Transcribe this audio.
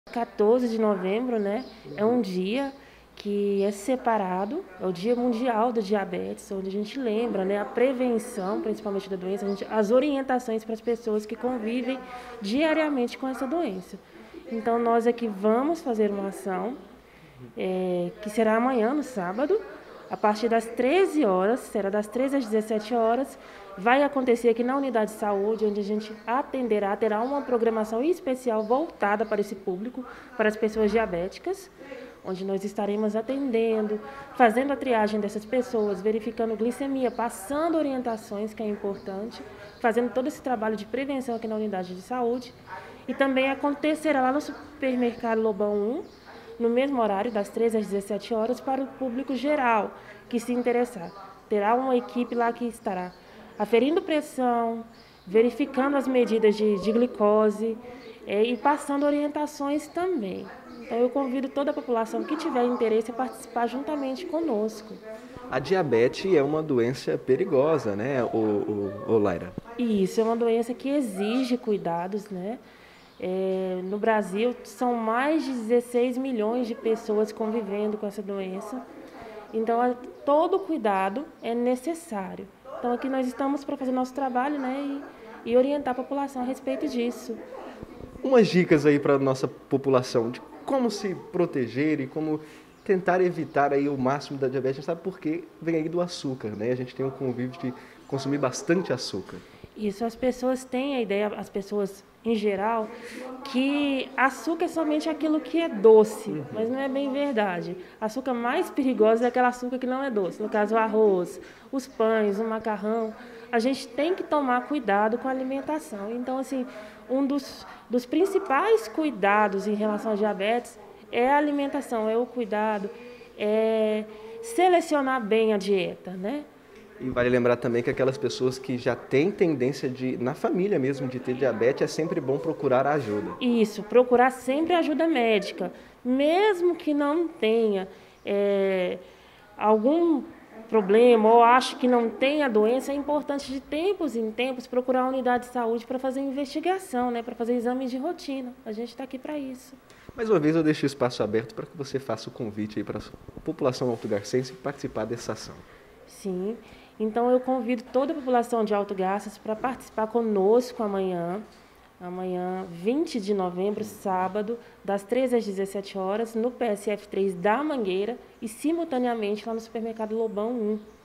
14 de novembro, né, é um dia que é separado, é o Dia Mundial do Diabetes, onde a gente lembra, né, a prevenção, principalmente da doença, as orientações para as pessoas que convivem diariamente com essa doença. Então, nós aqui vamos fazer uma ação, que será amanhã, no sábado, a partir das 13 horas, será das 13 às 17 horas, vai acontecer aqui na unidade de saúde, onde a gente atenderá, terá uma programação especial voltada para esse público, para as pessoas diabéticas, onde nós estaremos atendendo, fazendo a triagem dessas pessoas, verificando glicemia, passando orientações, que é importante, fazendo todo esse trabalho de prevenção aqui na unidade de saúde. E também acontecerá lá no supermercado Lobão 1, no mesmo horário, das 13 às 17 horas, para o público geral que se interessar. Terá uma equipe lá que estará aferindo pressão, verificando as medidas de glicose e passando orientações também. Então, eu convido toda a população que tiver interesse a participar juntamente conosco. A diabetes é uma doença perigosa, né, Laira? E isso é uma doença que exige cuidados, né? No Brasil, são mais de 16 milhões de pessoas convivendo com essa doença. Então, todo cuidado é necessário. Então, aqui nós estamos para fazer nosso trabalho, né, e orientar a população a respeito disso. Umas dicas aí para a nossa população de como se proteger e como tentar evitar aí o máximo da diabetes. A gente sabe porque vem aí do açúcar, né? A gente tem um convívio de consumir bastante açúcar. Isso, as pessoas têm a ideia, as pessoas em geral, que açúcar é somente aquilo que é doce, mas não é bem verdade. Açúcar mais perigoso é aquele açúcar que não é doce, no caso o arroz, os pães, o macarrão. A gente tem que tomar cuidado com a alimentação. Então, assim, um dos principais cuidados em relação à diabetes é a alimentação, é o cuidado, é selecionar bem a dieta, né? E vale lembrar também que aquelas pessoas que já têm tendência de, na família mesmo, de ter diabetes, é sempre bom procurar ajuda. Isso, procurar sempre ajuda médica, mesmo que não tenha algum problema ou ache que não tenha a doença, é importante de tempos em tempos procurar a unidade de saúde para fazer investigação, né, para fazer exames de rotina. A gente está aqui para isso. Mais uma vez eu deixo o espaço aberto para que você faça o convite aí para a população altogarcense participar dessa ação. Sim, então eu convido toda a população de Alto Garças para participar conosco amanhã 20 de novembro, sábado, das 13 às 17 horas, no PSF 3 da Mangueira e simultaneamente lá no supermercado Lobão 1.